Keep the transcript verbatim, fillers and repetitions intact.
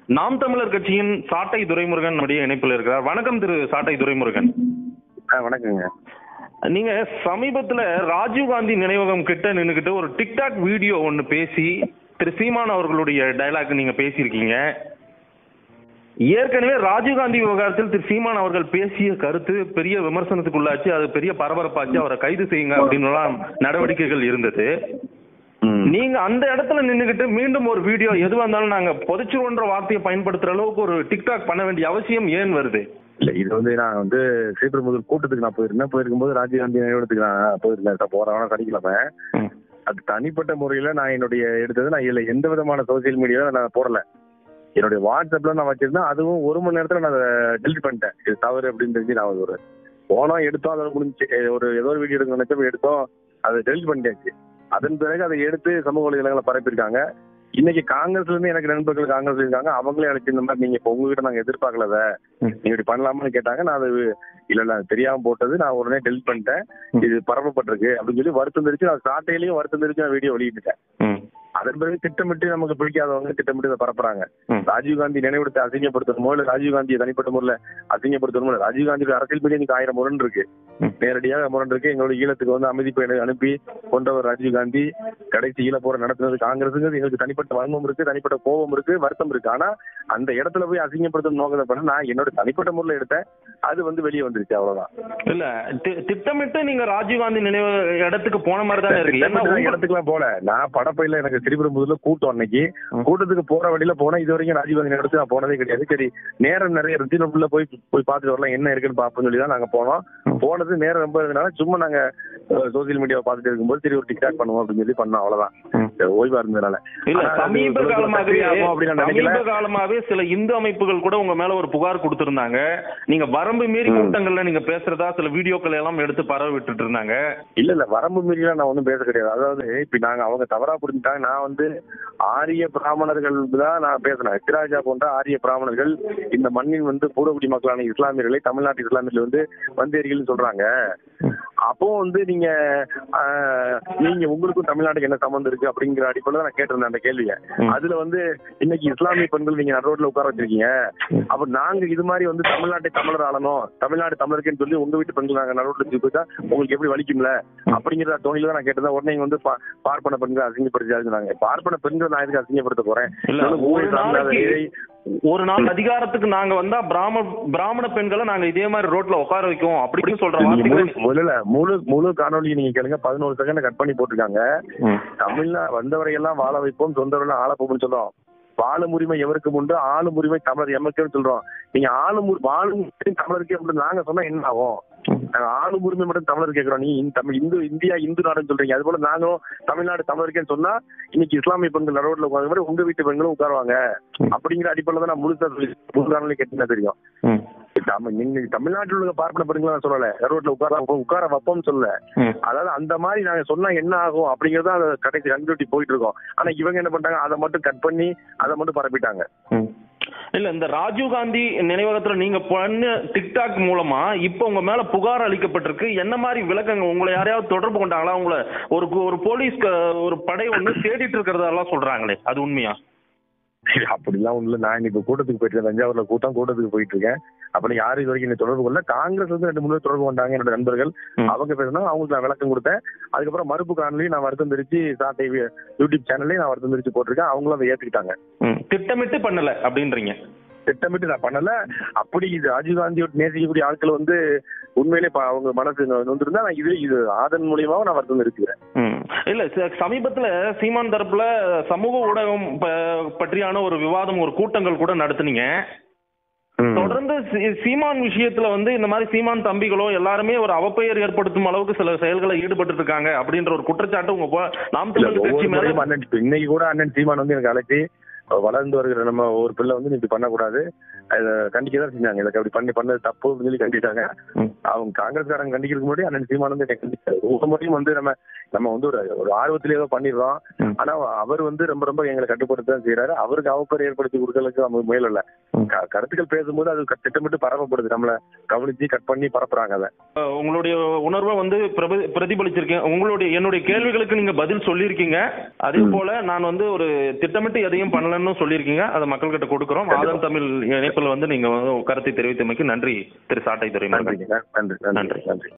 நாம் தமிழர் கட்சியின் சாட்டை துரைமுருகன் நம்முடைய இணைப்பில் இருக்கிறார். வணக்கம் திரு சாட்டை துரைமுருகன். வணக்கங்க. நீங்க சமீபத்துல ராஜீவ்காந்தி நினைவகம் கிட்ட நின்னுகிட்டு ஒரு டிக்டாக் வீடியோ ஒன்னு பேசி திரு சீமான் அவர்களுடைய டயலாக் நீங்க பேசியிருக்கீங்க. ஏற்கனவே ராஜீவ்காந்தி விவகாரத்தில் திரு சீமான் அவர்கள் பேசிய கருத்து பெரிய விமர்சனத்துக்குள்ளாச்சு, அது பெரிய பரபரப்பாச்சு, அவரை கைது செய்யுங்க அப்படின்னு நடவடிக்கைகள் இருந்தது. நீங்க அந்த இடத்துல நின்னுகிட்டு மீண்டும் ஒரு வீடியோ எது வந்தாலும் நாங்க புதைச்சிருவோன்ற வார்த்தையை பயன்படுத்துற அளவுக்கு ஒரு டிக்டாக் பண்ண வேண்டிய அவசியம் ஏன் வருது? இல்ல, இது வந்து நான் வந்து ஸ்ரீபெரும்புதூர் கூட்டத்துக்கு நான் போயிருந்தேன். போயிருக்கும்போது ராஜீவ்காந்தி நினைவிடத்துக்கு நான் போயிருந்தேன். போறவன சனிக்கிழமை. அது தனிப்பட்ட முறையில நான் என்னுடைய எடுத்தது. நான் இதுல எந்த விதமான சோசியல் மீடியாவும் நான் போடல. என்னுடைய வாட்ஸ்அப்ல நான் வச்சிருந்தேன். அதுவும் ஒரு மணி நேரத்துல நான் டெலிட் பண்ணிட்டேன். இது தவறு அப்படின்னு தெரிஞ்சு நான் ஒரு போனோம், எடுத்தோம், அதோட முடிஞ்சு. ஒரு ஏதோ ஒரு வீடியோ எடுக்க நினைச்சப்ப எடுத்தோம், அதை டெலிட் பண்ணிட்டாச்சு. அதன் பிறகு அதை எடுத்து சமூக வலைதளங்களை பரப்பியிருக்காங்க. இன்னைக்கு காங்கிரஸ்ல இருந்து எனக்கு நண்பர்கள் காங்கிரஸ் இருக்காங்க, அவங்களே எனக்கு இந்த மாதிரி நீங்க இப்ப உங்ககிட்ட நாங்க எதிர்பார்க்கலத, நீங்க இப்படி பண்ணலாமான்னு கேட்டாங்க. நான் அது இல்ல இல்ல தெரியாம போட்டது, நான் உடனே டெலிட் பண்ணிட்டேன், இது பரப்பப்பட்டிருக்கு அப்படின்னு சொல்லி வருத்தம் தெரிவிச்சு நான் சாட்டையிலையும் வருத்தம் தெரிவிச்சு நான் வீடியோ வெளியிட்டேன். அதன் பிறகு திட்டமிட்டு நமக்கு பிடிக்காதவங்க திட்டமிட்டு இதை பரப்புறாங்க. ராஜீவ்காந்தி நினைவிடத்தை அசிங்கப்படுத்தணுமோ இல்ல ராஜீவ்காந்தியை தனிப்பட்ட முறையில் அசிங்கப்படுத்தணுமோ இல்ல, ராஜீவ்காந்தியோட அரசியல் படி எனக்கு ஆயிரம் முரண் இருக்கு, நேரடியாக முரண் இருக்கு. எங்களோட ஈழத்துக்கு வந்து அமைதி பயணம் அனுப்பி கொண்டவர் ராஜீவ்காந்தி. கடைசி ஈழ போற நடத்துனது காங்கிரஸுங்கிறது எங்களுக்கு தனிப்பட்ட வன்மம் இருக்கு, தனிப்பட்ட கோபம் இருக்கு, வருத்தம் இருக்கு. ஆனா அந்த இடத்துல போய் அசிங்கப்படுத்தணும் நோக்கத்தை பண்ண நான் என்னோட தனிப்பட்ட முறையில் எடுத்தேன். அது வந்து வெளியே வந்துருச்சு, அவ்வளவுதான். இல்ல திட்டமிட்டு நீங்க ராஜீவ்காந்தி நினைவு இடத்துக்கு போன மாதிரி தான் இருக்கு. இடத்துக்குலாம் போல, நான் படப்பையில எனக்கு ஸ்ரீபெரும்புதூர்ல கூட்டம், அன்னைக்கு கூட்டத்துக்கு போற வழியில போனா இது வரைக்கும் ராஜீவ்காந்தி இடத்துக்கு நான் போனதே கிடையாது. சரி, நேரம் நிறைய இருந்துச்சு, போய் போய் பார்த்துட்டு வரலாம் என்ன இருக்குன்னு பாப்போம்னு சொல்லி தான் நாங்க போனோம். போனது நேரம் ரொம்ப இருந்தனால சும்மா நாங்க சோசியல் மீடியாவை பார்த்துட்டு இருக்கும்போது சரி ஒரு டிக்டாக் பண்ணுவோம் அப்படின்னு சொல்லி பண்ணோம், அவ்வளவுதான். ஓய்வா இருந்ததுனால. சமீப காலமாகவே சமீப காலமாவே சில இந்து அமைப்புகள் கூட உங்க மேல ஒரு புகார் கொடுத்திருந்தாங்க. நீங்க வரம்பு மீறி கூட்டங்கள்ல நீங்க பேசுறதா சில வீடியோக்கள் எல்லாம் எடுத்து பரவ விட்டுட்டு இருந்தாங்க. இல்ல இல்ல, வரம்பு மீறிலாம் நான் ஒன்றும் பேச கிடையாது. அதாவது இப்ப நாங்க அவங்க தவறா புரிஞ்சுட்டாங்க. நான் வந்து ஆரிய பிராமணர்கள் தான் நான் பேசினேன். எத்திராஜா போன்ற ஆரிய பிராமணர்கள் இந்த மண்ணின் வந்து பூர்வகுடி மக்களான இஸ்லாமியர்களை தமிழ்நாட்டு இஸ்லாமியர்கள் வந்து வந்தேரிகள் சொல்றாங்க. அப்போ வந்து நீங்க நீங்க உங்களுக்கும் தமிழ்நாட்டுக்கு என்ன சம்பந்தம் இருக்கு அப்படிங்கிற அடிப்படையில் நான் கேட்டிருந்தேன் அந்த கேள்வியை. அதுல வந்து இன்னைக்கு இஸ்லாமிய பெண்கள் நீங்க ரோட்ல உட்கார வச்சிருக்கீங்க, அப்ப நாங்க இது மாதிரி வந்து தமிழ்நாட்டை தமிழர் ஆளணும், தமிழ்நாடு தமிழருக்குன்னு சொல்லி உங்க வீட்டு பெண்கள் நாங்க நடுரோட்ல வச்சு போயிட்டா உங்களுக்கு எப்படி வலிக்கும்ல அப்படிங்கிற தோணியில தான் நான் கேட்டேன். உடனே வந்து பார்ப்பன பெண்கள் அசிங்கப்படுத்தி பார்ப்பன பெண்கள் நான் எதுக்கு அசிங்கப்படுத்த போறேன்? ஒரு நாள் அதிகாரத்துக்கு நாங்க வந்தா பிராம பிராமண பெண்களை நாங்க இதே மாதிரி ரோட்ல உட்கார வைக்கும் அப்படின்னு சொல்ற முழு முழு காணொலி நீங்க கேளுங்க. பதினோரு செகண்ட் கட் பண்ணி போட்டிருக்காங்க. தமிழ்நாடு வந்தவரை எல்லாம் வாழ வைப்போம், சொந்தவரை ஆளப்போம்னு சொல்றோம். வாழும் உரிமை எவருக்கு உண்டு, ஆளும் உரிமை தமிழர் எமக்குன்னு சொல்றோம். நீங்க ஆளும் வாழும் தமிழருக்கே அப்படின்னு நாங்க சொன்னா என்ன ஆகும்? ஆளும் உரிமை மட்டும் தமிழர் கேட்கிறோம். நீ தமிழ் இந்து இந்தியா இந்து நாடுன்னு சொல்றீங்க. அது போல நாங்களும் தமிழ்நாடு தமிழருக்கேன்னு சொன்னா இன்னைக்கு இஸ்லாமிய பெண்கள் நடுரோட்ல உட்கார மாதிரி உங்க வீட்டு பெண்களும் உட்காருவாங்க அப்படிங்கிற அடிப்படையில தான் நான் முழுசா முழு கேட்டீங்கன்னா தெரியும். நீங்க தமிழ்நாட்டில் உள்ள பார்ப்பன பெண்கள் நான் சொல்லல, நடுரோட்ல உட்கார உட்கார வைப்போம்னு சொல்லல. அதாவது அந்த மாதிரி நாங்க சொன்னா என்ன ஆகும் அப்படிங்கறத அதை கடைசி கண்டுபிடி போயிட்டு இருக்கோம். ஆனா இவங்க என்ன பண்றாங்க, அதை மட்டும் கட் பண்ணி அதை மட்டும் பரப்பிட்டாங்க. இல்ல, இந்த ராஜீவ்காந்தி நினைவகத்துல நீங்க பண்ண டிக்டாக் மூலமா இப்ப உங்க மேல புகார் அளிக்கப்பட்டிருக்கு. என்ன மாதிரி விளக்கங்க? உங்களை யாரையாவது தொடர்பு கொண்டாங்களா? உங்களை ஒரு ஒரு போலீஸ் ஒரு படை ஒண்ணு தேடிட்டு இருக்கிறதெல்லாம் சொல்றாங்களே, அது உண்மையா? அப்படிலாம் ஒண்ணு இல்ல. நான் இன்னைக்கு கூட்டத்துக்கு போயிட்டு இருக்கேன், தஞ்சாவூர்ல கூட்டம் கூட்டத்துக்கு போயிட்டு இருக்கேன். அப்படி யாரும் இது வரைக்கும் தொடர்பு கொள்ள. காங்கிரஸ் வந்து ரெண்டு மூணு தொடர்பு கொண்டாங்க என்னோட நண்பர்கள். அவங்க பேசினா அவங்களுக்கு நான் விளக்கம் கொடுத்தேன். அதுக்கப்புறம் மறுப்பு காணொலி நான் வருத்தம் தெரிவிச்சு சாட்டை யூடியூப் சேனல்லையும் நான் வருத்தம் தெரிவிச்சு போட்டிருக்கேன். அவங்களும் அதை ஏத்துக்கிட்டாங்க. திட்டமிட்டு பண்ணல அப்படின்றீங்க? திட்டமிட்டு நான் பண்ணல. அப்படி இது ராஜீவ்காந்தியோட நேசிக்கக்கூடிய ஆட்கள் வந்து உண்மையிலே அவங்க மனசு வந்துருந்தா நான் இது இது அதன் மூலியமாவும் நான் வருத்தம் தெரிவிக்கிறேன். இல்ல, சமீபத்துல சீமான் தரப்புல சமூக ஊடகம் பற்றியான ஒரு விவாதம், ஒரு கூட்டங்கள் கூட நடத்துனீங்க. தொடர்ந்து சீமான் விஷயத்துல வந்து இந்த மாதிரி சீமான் தம்பிகளோ எல்லாருமே ஒரு அவப்பெயர் ஏற்படுத்தும் அளவுக்கு சில செயல்களை ஈடுபட்டு இருக்காங்க அப்படின்ற ஒரு குற்றச்சாட்டு உங்க நாம் தமிழர் கட்சி மேல. இன்னைக்கு கூட அண்ணன் சீமான் வந்து எனக்கு அழைச்சி வளர்ந்து வருகிற நம்ம ஒரு பிள்ளை வந்து இப்படி பண்ணக்கூடாது, அதை கண்டிக்க தான் செஞ்சாங்க. இதை அப்படி பண்ணி பண்ணது தப்பு அப்படின்னு சொல்லி கண்டிட்டாங்க. அவங்க காங்கிரஸ்காரங்க கண்டிக்கிறதுக்கு முன்னாடி அண்ணன் சீமான் வந்து கண்டிச்சாரு. ஒவ்வொரு முறையும் வந்து நம்ம நம்ம வந்து ஒரு ஒரு ஆர்வத்திலே ஏதோ பண்ணிடுறோம். ஆனா அவர் வந்து ரொம்ப ரொம்ப எங்களை கட்டுப்படுத்த தான் செய்யறாரு. அவருக்கு அவப்பெயர் ஏற்படுத்தி கொடுக்கறதுக்கு அவங்க முயல. கருத்துக்கள் பேசும்போது அது திட்டமிட்டு பரப்பப்படுது, நம்மளை கவனிச்சு கட் பண்ணி பரப்புறாங்க. அதை உங்களுடைய உணர்வை வந்து பிரதிபலிச்சிருக்கேன். உங்களுடைய என்னுடைய கேள்விகளுக்கு நீங்க பதில் சொல்லியிருக்கீங்க. அதே போல நான் வந்து ஒரு திட்டமிட்டு எதையும் பண்ணல பலன்னு சொல்லியிருக்கீங்க. அதை மக்கள்கிட்ட கொடுக்குறோம். ஆதன் தமிழ் இணைப்பில் வந்து நீங்க வந்து கருத்தை தெரிவித்தமைக்கு நன்றி திரு சாட்டை துரை. நன்றி நன்றி நன்றி நன்றி.